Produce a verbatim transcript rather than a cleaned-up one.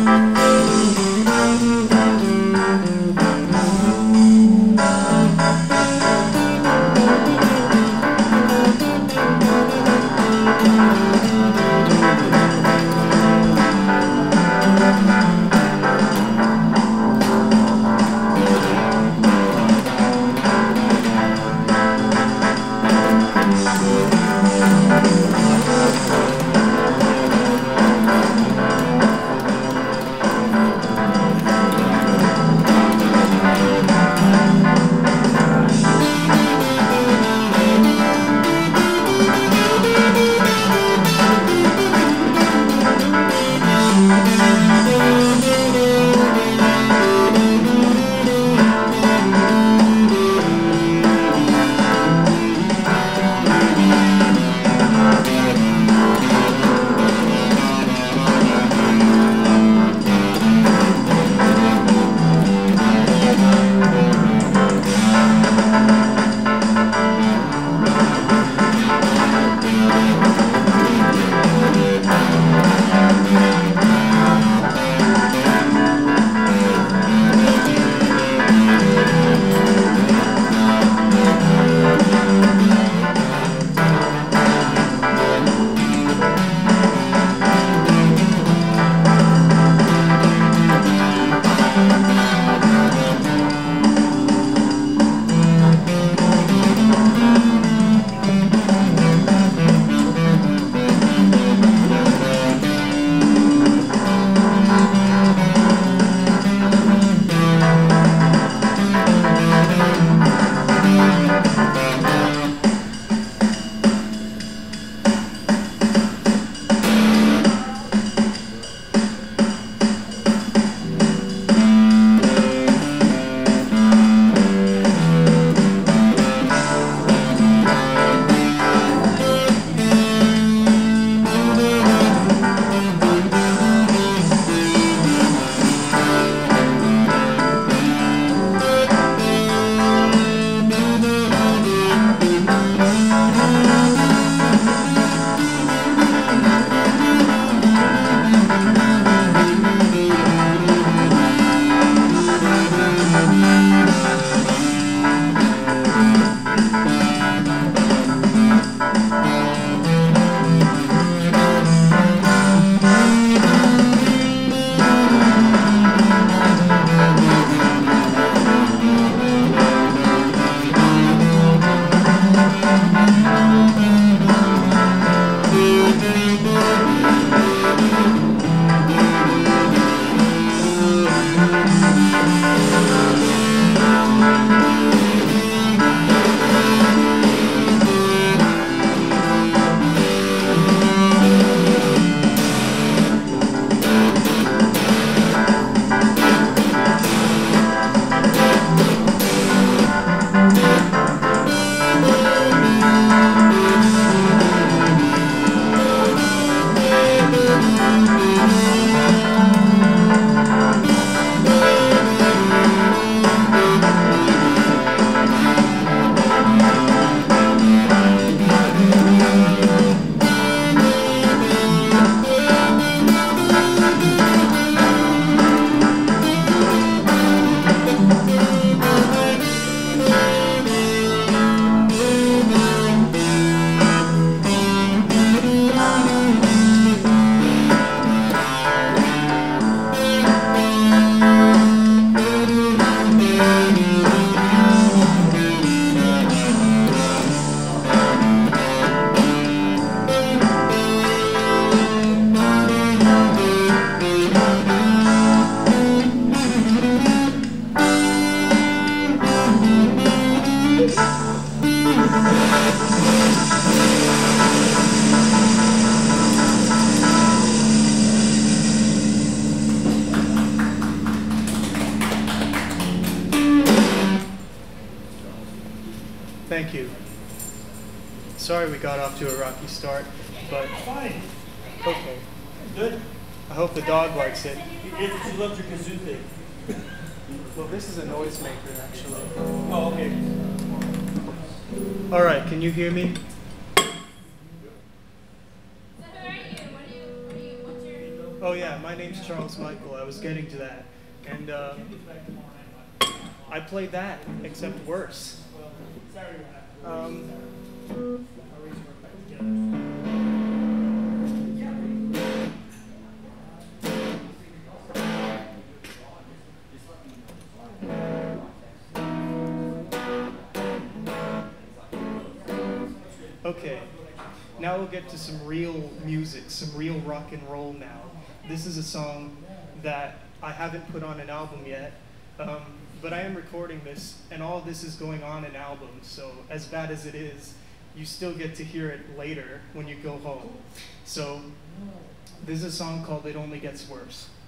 Thank you. Sorry we got off to a rocky start, but fine. Okay. Good. I hope the dog likes it. If she loves your kazoo thing. Well, this is a noisemaker, actually. Oh, okay. All right, can you hear me? So who are you? What do you, what do you, what's your... Oh yeah, my name's Charles Michael. I was getting to that. And uh, I played that, except worse. Um, okay, now we'll get to some real music, some real rock and roll now. This is a song that I haven't put on an album yet, um, but I am recording this, and all this is going on in albums, so as bad as it is, you still get to hear it later when you go home. So this is a song called It Only Gets Worse.